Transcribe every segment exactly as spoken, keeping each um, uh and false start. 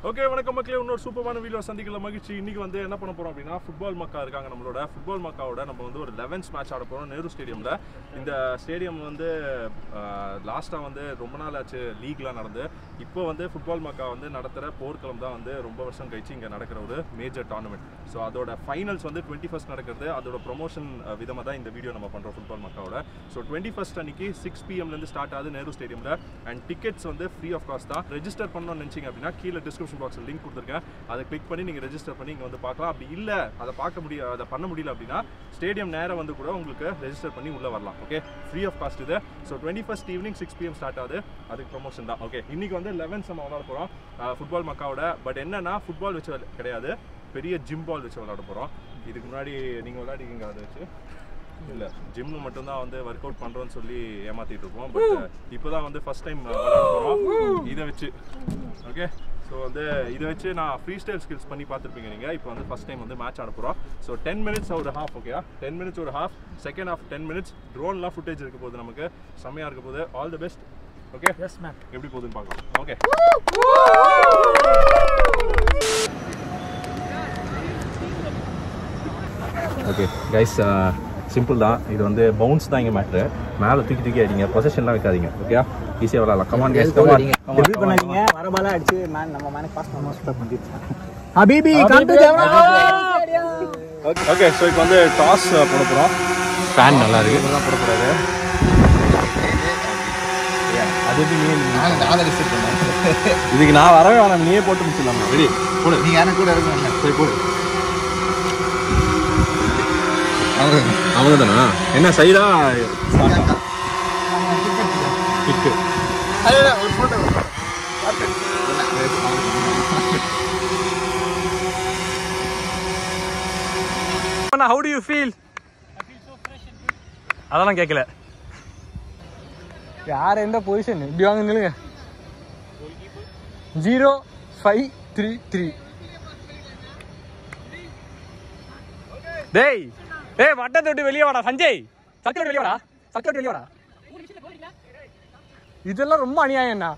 Okay வணக்கம் மக்களே, இன்னொரு சூப்பரான வீடியோ சந்திக்கல மகிழ்ச்சி. இன்னைக்கு வந்து என்ன பண்ண போறோம் அப்படின்னா, ஃபுட்பால் மக்கா இருக்காங்க நம்மளோட. ஃபுட்பால் மக்காவோட நம்ம வந்து ஒரு லெவன்ஸ் மேட்ச் ஆட போறோம் நேரு ஸ்டேடியம்ல. இந்த ஸ்டேடியம் வந்து லாஸ்டா வந்து ரொம்ப நாள் ஆச்சு லீக்லாம் நடந்து. இப்போ வந்து ஃபுட்பால் மக்கா வந்து நடத்துகிற போர்க்களம் தான் வந்து ரொம்ப வருஷம் கழிச்சு இங்கே நடக்கிற ஒரு மேஜர் டோர்னமெண்ட். ஸோ அதோட ஃபைனல்ஸ் வந்து டுவெண்ட்டி ஃபர்ஸ்ட் நடக்கிறது. அதோட ப்ரொமோஷன் விதமாக தான் இந்த வீடியோ நம்ம பண்ணுறோம் ஃபுட்பால் மக்காவோட. ஸோ டுவெண்ட்டி ஃபர்ஸ்ட் அன்னைக்கு சிக்ஸ் பிஎம்லேருந்து ஸ்டார்ட் ஆகுது நேரு ஸ்டேடியமில். அண்ட் டிக்கெட்ஸ் வந்து ஃப்ரீ ஆஃப் காஸ்ட் தான். ரெஜிஸ்டர் பண்ணணும்னு நினச்சிங்க அப்படின்னா கீழே டிஸ்கிரிப்ஷன் பாக்ஸில் லிங்க் கொடுத்துருக்கேன். அதை கிளிக் பண்ணி நீங்கள் ரெஜிஸ்டர் பண்ணி இங்கே வந்து பார்க்கலாம். அப்படி இல்லை அதை பார்க்க முடியாது, அதை பண்ண முடியல அப்படின்னா ஸ்டேடியம் நேரம் வந்து கூட உங்களுக்கு ரெஜிஸ்டர் பண்ணி உள்ளே வரலாம். ஓகே, ஃப்ரீ ஆஃப் காஸ்ட் இது. So twenty first evening six PM start ஆகுது. அதுக்கு ப்ரொமோஷன் தான். ஓகே, இன்னைக்கு வந்து லெவன்ஸ் நம்ம விளாட போகிறோம் ஃபுட்பால் மக்காவோட. பட் என்னன்னா ஃபுட்பால் வச்சு கிடையாது, பெரிய ஜிம் பால் வச்சு விளாட போகிறோம். இதுக்கு முன்னாடி நீங்கள் விளையாடிக்கிங்க அதை வச்சு இல்லை, ஜிம்மு மட்டும்தான் வந்து ஒர்க் அவுட் பண்ணுறோன்னு சொல்லி ஏமாற்றிட்டு இருக்கோம். பட் இப்போ தான் வந்து ஃபர்ஸ்ட் டைம் விளாட போகிறோம் இதை வச்சு. ஓகே, ஸோ வந்து இதை வச்சு நான் ஃப்ரீ ஸ்டைல் ஸ்கில்ஸ் பண்ணி பார்த்துருப்பீங்க நீங்கள். இப்போ வந்து ஃபஸ்ட் டைம் வந்து மேட்ச் ஆட போகிறோம். ஸோ டென் மினிட்ஸ் ஒரு ஹாஃப். ஓகேயா, டென் மினிட்ஸ் ஒரு half, second half ten minutes. ட்ரோன்லாம் ஃபுட்டேஜ் இருக்க போகுது, நமக்கு செம்மையாக இருக்க போகுது. All the best. Okay, yes ma'am, எப்படி போகுதுன்னு பார்க்கலாம். ஓகே ஓகே கைஸ், சிம்பிள் தான். இது வந்து பவுன்ஸ் தான் இங்கே மேட்ரு. மேலே தூக்கி தூக்கி அடிங்க, பொசிஷன்லாம் வைக்காதீங்க. ஓகே, ஈஸியாக விளாடலாம். Come on guys, come on. டெபியூட் பண்ணாதீங்க, வர பால அடிச்சு மேன் நம்ம மேனே பாஸ் பண்ணோம். ஸ்டாப் பண்ணிட்டேன். ஹபீபி கம் டு ஜெவனா. ஓகே ஓகே, ஸோ இப்போ வந்து டாஸ் போட போகிறோம். ஃபேன் நல்லா இருக்கு, இதெல்லாம் போடக்கூடாது. அது எப்படி நீ நான் நான் ரிசீவ் பண்ணேன். இதுக்கு நான் வரவே வேணாம், நீயே போட்டு முடிச்சிடலாம். ரெடி போடு, நீ எனக்கு கூட இருக்க. சரி போடு. அவங்க அவங்க தானா என்ன சைடா கிக்கு? ஒரு photo. How do you feel? I feel so fresh and good. அதெல்லாம் கேட்கல. யார் எந்த பொசிஷன் இப்படி வாங்க நில்லுங்க. Zero five three three. டேய் ஏய், வட்டத்தை விட்டு வெளியே வாடா சஞ்சய். சக்கரை வெளியே வாடா, சக்கரை வெளியே வாடா. இதெல்லாம் ரொம்ப அநியாயம் என்ன.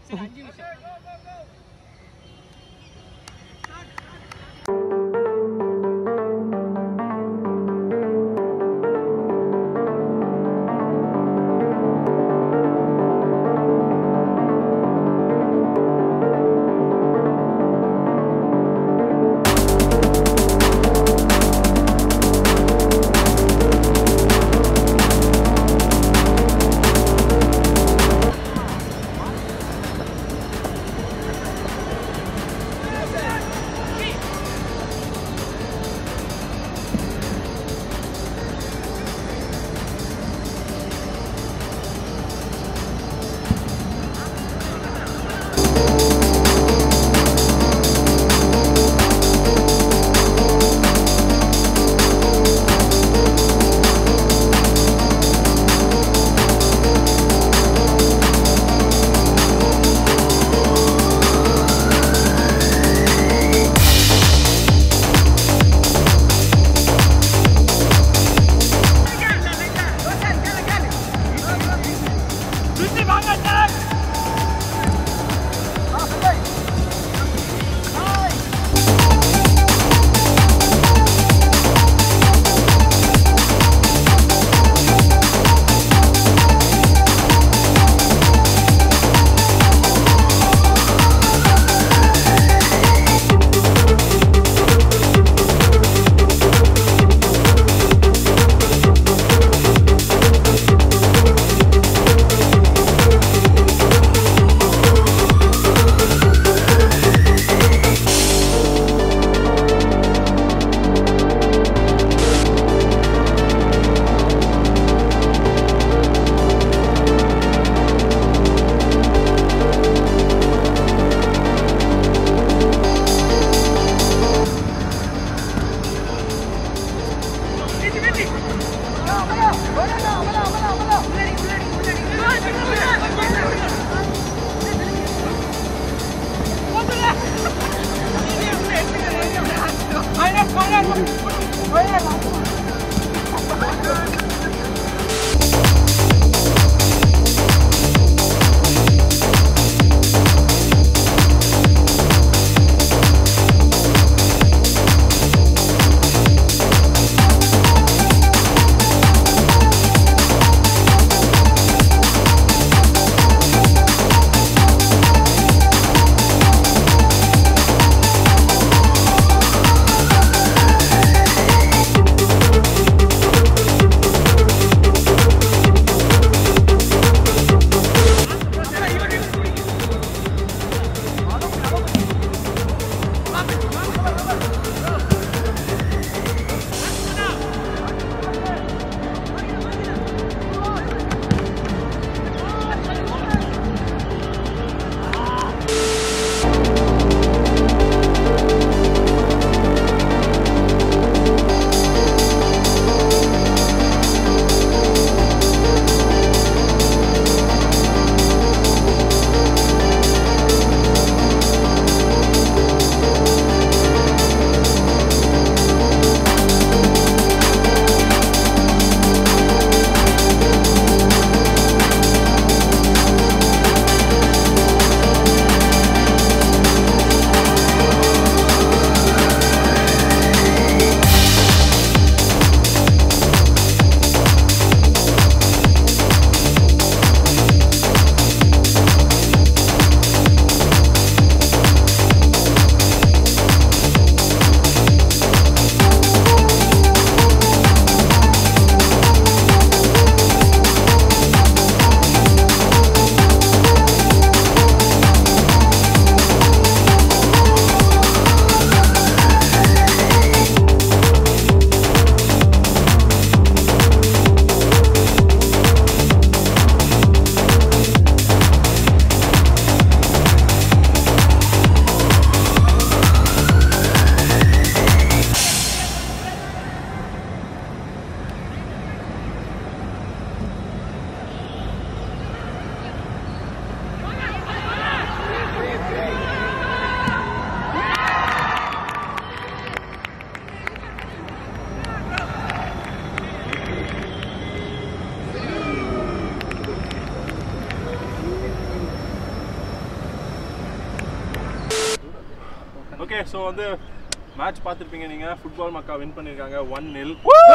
ஓகே ஸோ வந்து மேட்ச் பார்த்துருப்பீங்க நீங்கள். ஃபுட்பால் மக்கா வின் பண்ணியிருக்காங்க one nil.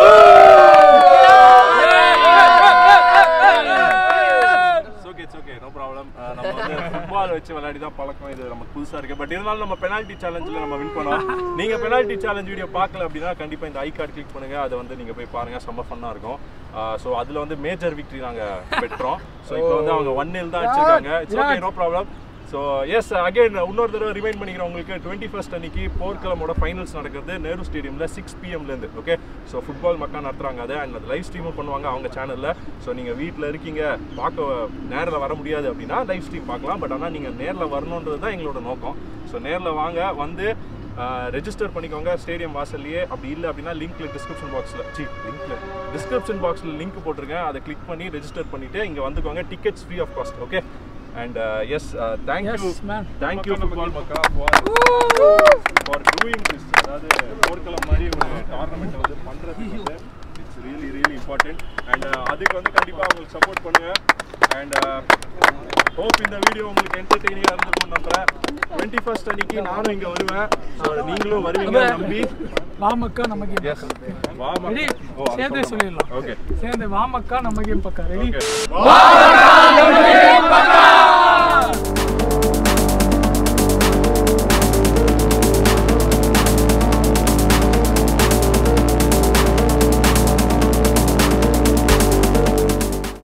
Okay it's okay no problem. நம்ம வந்து ஃபுட்பால் வச்சு விளையாடி தான் பழக்கம், இது நமக்கு புதுசாக இருக்குது. பட் இருந்தாலும் நம்ம பெனால்ட்டி சேலஞ்சில் நம்ம வின் பண்ணோம். நீங்கள் பெனால்ட்டி சேலஞ்ச் வீடியோ பார்க்கல அப்படின்னா கண்டிப்பாக இந்த ஐ கார்டு கிளிக் பண்ணுங்கள், அதை வந்து நீங்கள் போய் பாருங்கள், செம்ம ஃபன்னாக இருக்கும். ஸோ அதில் வந்து மேஜர் விக்ட்ரி நாங்கள் பெற்றோம். ஸோ இப்போ வந்து அவங்க ஒன் நில் தான் அடிச்சிருக்காங்க. It's okay no problem. So yes again இன்னொரு தடவை ரிமைண்ட் பண்ணிக்கிறேன் உங்களுக்கு, டுவெண்ட்டி ஃபர்ஸ்ட் அன்னைக்கு போர்க்களமோட ஃபைனல்ஸ் நடக்கிறது நேரு ஸ்டேடியமில் சிக்ஸ் பிஎம்லேருந்து. ஓகே ஸோ ஃபுட்பால் மக்கா நடத்துகிறாங்க அதை, அண்ட் அது லைவ் ஸ்ட்ரீமும் பண்ணுவாங்க அவங்க சேனலில். ஸோ நீங்கள் வீட்டில் இருக்கீங்க, பார்க்க நேரில் வர முடியாது அப்படின்னா லைவ் ஸ்ட்ரீம் பார்க்கலாம். பட் ஆனால் நீங்கள் நேரில் வரணுன்றது தான் எங்களோட நோக்கம். ஸோ நேரில் வாங்க, வந்து ரெஜிஸ்டர் பண்ணிக்கோங்க ஸ்டேடியம் வாசல்லையே. அப்படி இல்லை அப்படின்னா லிங்க்ல டிஸ்கிரிப்ஷன் பாக்ஸில் சி லிங்க்ல டிஸ்கிரிப்ஷன் பாக்ஸில் லிங்க் போட்டிருக்கேன், அதை கிளிக் பண்ணி ரெஜிஸ்டர் பண்ணிவிட்டு இங்கே வந்துக்கோங்க. Tickets free of cost. Okay and uh, yes uh, thank yes, you man. thank you football makka for for doing this. அதாவது போர்க்களம் மாதிரி ஒரு டோர்னமெண்ட் வந்து பண்றது வந்து it's really really important. And அதுக்கு வந்து கண்டிப்பாக உங்களுக்கு சப்போர்ட் பண்ணுங்க. அண்ட் ஹோப் இந்த வீடியோ உங்களுக்கு என்டர்டெய்னிங்காக இருந்திருக்கும் நம்புறேன். டுவெண்ட்டி ஃபர்ஸ்ட் அன்னைக்கு நானும் இங்கே வருவேன், ஸோ நீங்களும் வருவீங்க நம்பி. வா மக்கா நம்ம கேம். எஸ் வா மக்கா. சேர்ந்தே சொல்லிடலாம். ஓகே சேர்ந்து வா மக்கா நம்ம கேம் பக்கா. ரெடி? வா மக்கா நம்ம கேம் பக்கா.